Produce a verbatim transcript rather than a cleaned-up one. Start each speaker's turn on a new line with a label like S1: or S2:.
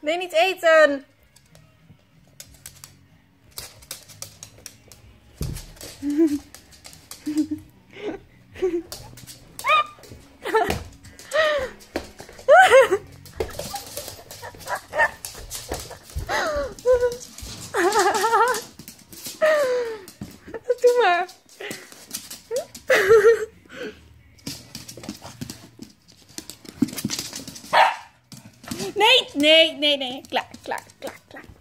S1: Nee, niet eten. Doe maar. Nee, nee, nee, nee. Klaar, klaar, klaar, klaar.